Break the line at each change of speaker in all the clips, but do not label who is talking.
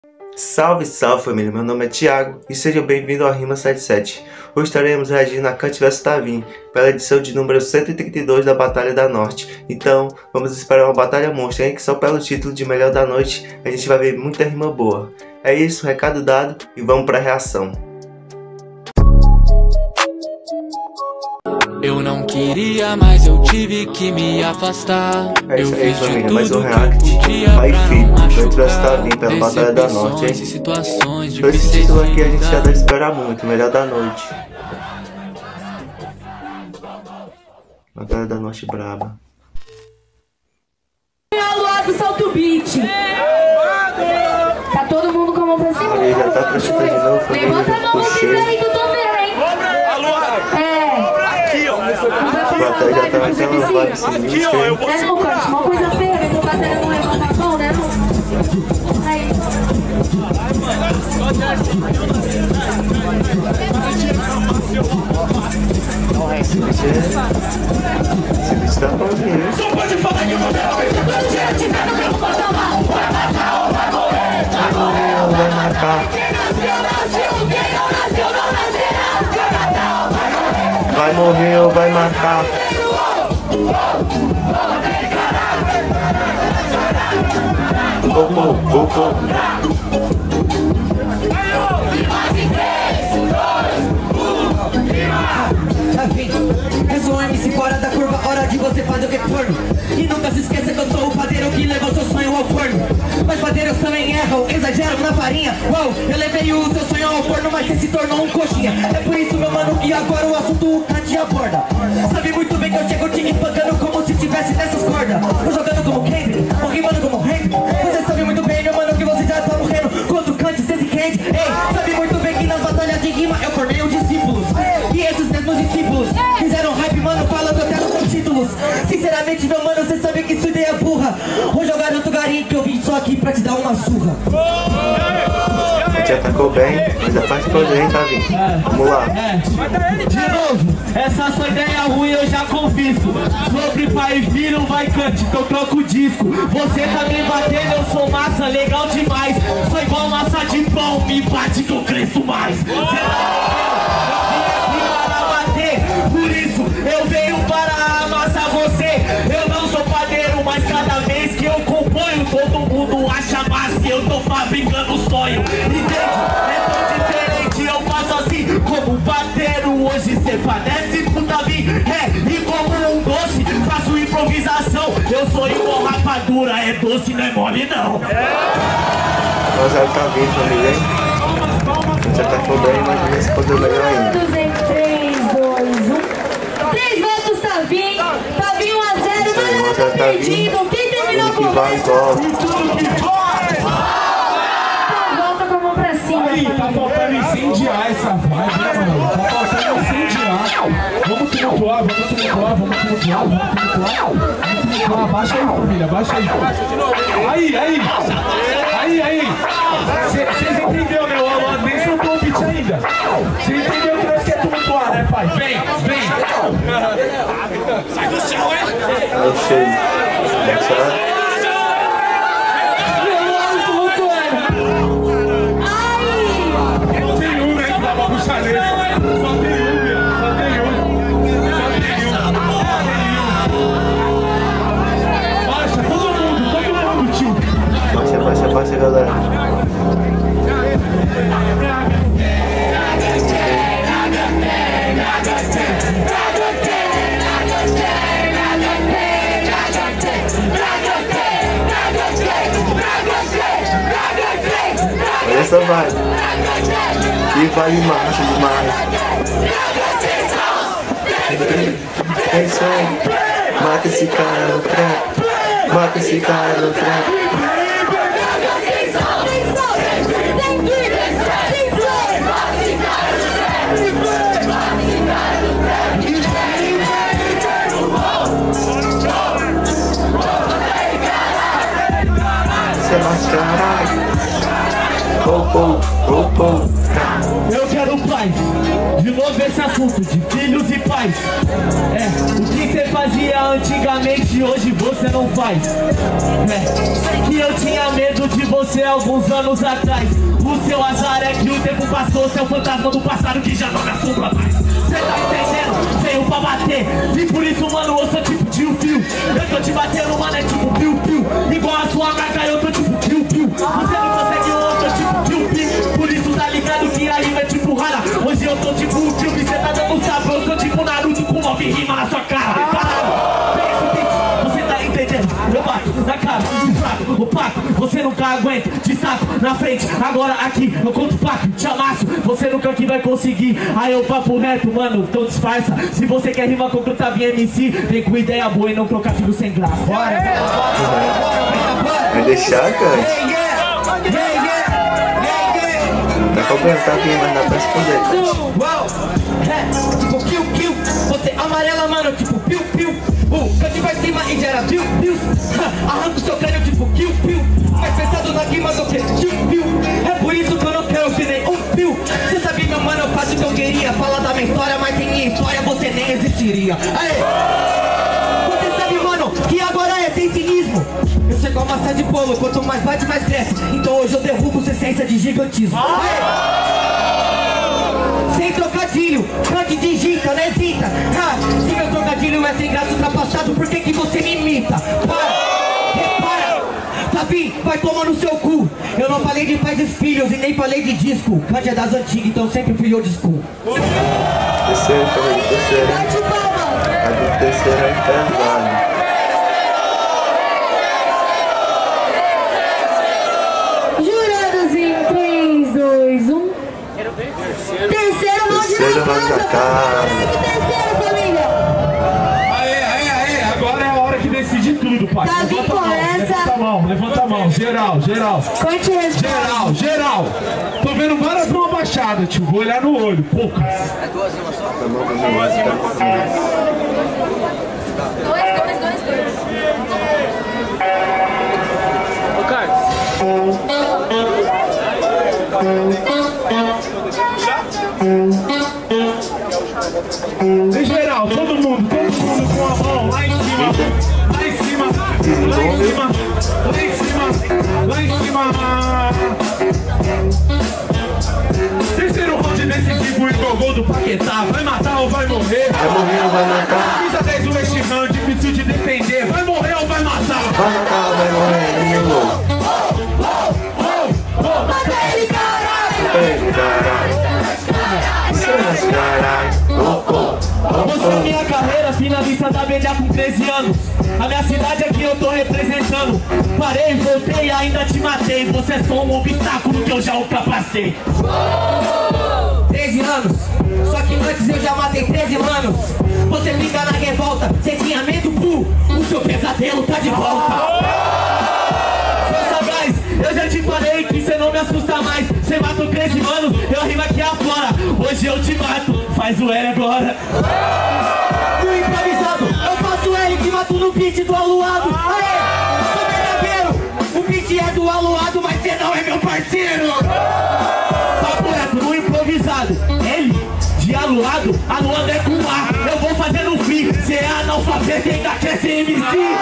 Salve, salve família, meu nome é Thiago e seja bem-vindo ao Rima 77. Hoje estaremos reagindo a Kant vs Tavinho, pela edição de número 132 da Batalha da Norte. Então, vamos esperar uma batalha monstro, hein? Que só pelo título de Melhor da Noite a gente vai ver muita rima boa. É isso, recado dado e vamos pra reação.
Eu não queria, mas eu tive que me afastar.
É isso
eu
aí,
fiz
família,
de
mais
tudo
um
que eu
react.
podia
Vai
pra
filho,
não
Kant vs
machucar.
Tavinho pela Batalha da Norte, hein?
Situações
Por esse título aqui a gente já deve esperar muito, Melhor da Noite. Batalha da Norte braba.
Alô, solta o beat. Tá todo mundo com a mão pra cima?
Ele já tá prestando de novo, família.
Levanta a mão vocês aí que eu tô vendo, hein?
A batalha já tá naquela vibe sinistra, hein?
É, não, Kant, uma coisa feia, né? Tô batendo, não levanta a mão, né? Aí.
Esse bicho tá bonzinho, hein? Vai matar. Vai morrer ou vai matar.
Eu sou um MC fora da curva, hora de você fazer o retorno. E nunca se esqueça que eu sou o padeiro que levou seu sonho ao forno. Mas padeiros também erram, exageram na farinha. Uou, eu levei o seu sonho ao forno, mas você se tornou um coxinha. É por isso, meu mano, que agora o assunto o Kant aborda. Sabe muito bem que eu chego te espancando como se tivesse nessas cordas. Eu jogando como Kendrick, ou rimando como Hank. Você sabe muito bem, meu mano, que você já tá morrendo contra o Kant, cê se quente. Ei, sabe muito bem que nas batalhas de rima eu formei os discípulos. E esses mesmos discípulos fizeram hype, mano, falando até nos títulos. Sinceramente, meu mano, cê sabe que sua ideia é burra. Vou jogar outro garim que eu vim só aqui pra te dar uma surra.
A gente atacou bem, mas a parte toda aí tá vindo. Vamos lá.
De novo, essa sua ideia ruim eu já confisco. Sobre pai e filho, vai Kant, que eu troco o disco. Você tá me batendo, eu sou massa, legal demais. Sou igual massa de pão, me bate que eu cresço mais. Por isso eu venho para amassar você. Eu não sou padeiro, mas cada vez que eu componho todo mundo acha massa e eu tô fabricando sonho. Entende? É tão diferente, eu faço assim como padeiro. Hoje cê padece pro Tavinho, e como um doce faço improvisação. Eu sou igual rapadura, é doce, não é mole não.
Nós já tá vindo, família, hein? A gente atacou bem, mas vamos responder melhor ainda.
3, 2, 1. 3 votos, Tavinho. Tavinho 1 a 0. Nada tá perdido. Quem terminou com o
vai, volta.
Volta com a mão pra cima.
Aí, tá faltando incendiar essa vibe, né, mano? Tá faltando incendiar. Vamos tumultuar. Baixa aí, família, baixa aí. Aí. Vocês entenderam, né? O Alan nem soltou o beat ainda. Você entendeu que nós quer tumultuar, né, pai? Vem. Sai do chão, hein?
Eu sei.
Tem um, né, que tava puxando esse. Só tem um, meu. Baixa, todo mundo, tio.
Baixa, galera. Olha essa vibe. Que vale macho demais. É isso aí. Mata esse cara no trap. Mata esse cara no trap. Você mascarado. Eu quero
terceiro paz. De novo esse assunto de filhos e pais. O que você fazia antigamente, hoje você não faz. Sei que eu tinha medo de você alguns anos atrás. O seu azar é que o tempo passou, seu fantasma do passado que já não me assombra mais. Cê tá entendendo? Veio pra bater. E por isso, mano, eu sou tipo tio-fio. Eu tô te batendo, mano, é tipo piu-piu. Igual a sua marca, eu tô tipo piu-piu. Você não consegue, eu tô tipo tio-piu. Por isso tá ligado que a rima é tipo rara. Hoje eu tô tipo o tio, cê tá dando sapo. Eu sou tipo Naruto com 9 rimas na sua cara. Caralho, você tá entendendo? Eu bato na cara, de fraco, opaco. Você nunca aguenta, de saco na frente. Agora aqui, eu conto faco, te amasso. Você nunca que vai conseguir. Aí eu papo reto, mano, então disfarça. Se você quer rimar com o Tavinho MC, vem com ideia boa e não trocadilho sem graça. Bora,
vai deixar, cara? Dá pra perguntar quem vai dar pra responder.
Tipo piu-piu, você amarela, mano, tipo piu-piu. Cante pra cima e gera piu-piu. Arranca o seu crânio tipo piu-piu. Mais pensado na rima do que piu-piu. É por isso que eu não quero que nem um piu. Cê sabe, meu mano, eu faço o que eu queria. Fala da minha história, mas sem minha história você nem existiria. Aê! Você sabe, mano, que agora é sem cinismo. Eu sou igual massa de bolo, quanto mais bate, mais cresce. Então hoje eu derrubo sua essência de gigantismo. Sem trocadilho, cante, digita, não hesita. Se meu trocadilho é sem graça ultrapassado, por que você me imita? Para, repara, Tavi, vai tomar no seu cu. Eu não falei de pais e filhos e nem falei de disco. Cante é das antigas, então sempre fui old school.
Terceiro, terceiro. A do terceiro é pesado.
Terceiro round da casa.
Terceiro, família. Aê, agora é a hora que decide tudo, pai. Levanta a mão, geral. Geral. Tô vendo várias mãos abaixadas, tio. Vou olhar no olho, poucas.
Dois.
Ô, Carlos. Em geral, todo mundo com a mão lá em cima. Terceiro round decisivo e gol do Paquetá. Vai matar ou vai morrer?
Vai morrer ou vai matar?
Camisa 10 o Westham, difícil de defender. Vai morrer ou vai matar?
Vai matar ou vai morrer? Ninguém gol.
Mata ele, caralho!
Você é minha carreira, finalista da BDA com 13 anos. A minha cidade aqui eu tô representando. Parei, voltei e ainda te matei. Você é só um obstáculo que eu já ultrapassei.
13 anos, só que antes eu já matei 13 manos. Você fica na revolta, você tinha medo, o seu pesadelo tá de volta. Seu sagaz, eu já te falei que você não me assusta mais. Você matou 13 manos, eu rimo aqui afora. Hoje eu te mato, faz o L agora. No improvisado, eu faço L, te mato no beat do aluado. Aê, sou verdadeiro, o beat é do aluado, mas você não é meu parceiro. Papo reto, no improvisado, L de aluado, aluado é com A. Eu vou fazer no free, cê é analfabeto e ainda quer ser MC.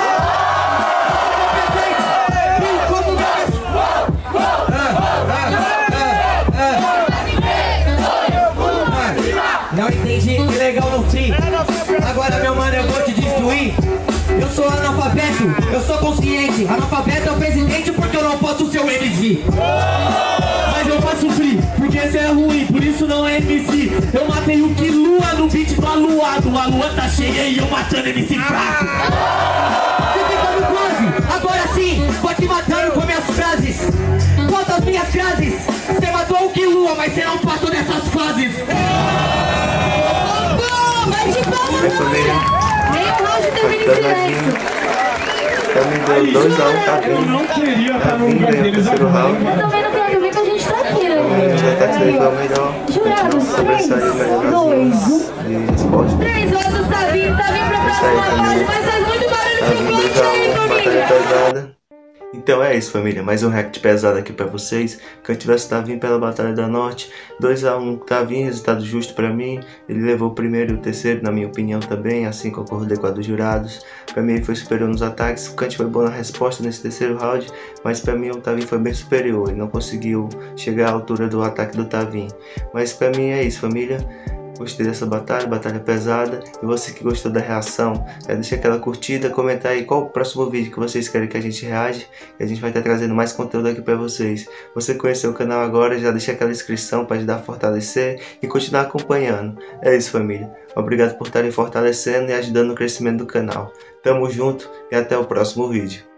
Não entendi, que legal no fim. Agora, meu mano, eu vou te destruir. Eu sou analfabeto, eu sou consciente. Analfabeto é o presidente porque eu não posso ser o MC. Mas eu faço free, porque esse é ruim, por isso não é MC. Eu matei o Kilua no beat do aluado. A lua tá cheia e eu matando MC fraco. Você fica no close, agora sim, pode matando com minhas frases. Conta as minhas frases. Você matou o Kilua, mas você não passou dessas fases.
Vai de palma, família! Nem o round termina em silêncio.
Também deu 2 a 1, tá vindo.
Eu não queria estar no lugar deles agora.
Eu também não quero ver que a gente tá aqui, né?
Já tá tirando o melhor.
Jurados, 3, 2, 1. 3 votos, tá vindo pra próxima fase, mas faz muito barulho pro plot aí, família!
Então é isso, família, mais um react pesado aqui pra vocês. Canto vs Tavinho pela Batalha da Norte, 2 a 1, Tavinho, resultado justo pra mim. Ele levou o primeiro e o terceiro, na minha opinião também, assim concordei com a dos jurados. Pra mim ele foi superior nos ataques, o Kant foi bom na resposta nesse terceiro round, mas pra mim o Tavinho foi bem superior, ele não conseguiu chegar à altura do ataque do Tavinho. Mas pra mim é isso, família. Gostei dessa batalha pesada. E você que gostou da reação, deixa aquela curtida, comenta aí qual o próximo vídeo que vocês querem que a gente reage. E a gente vai estar trazendo mais conteúdo aqui para vocês. Você conheceu o canal agora, já deixa aquela inscrição para ajudar a fortalecer e continuar acompanhando. É isso, família. Obrigado por estarem fortalecendo e ajudando no crescimento do canal. Tamo junto e até o próximo vídeo.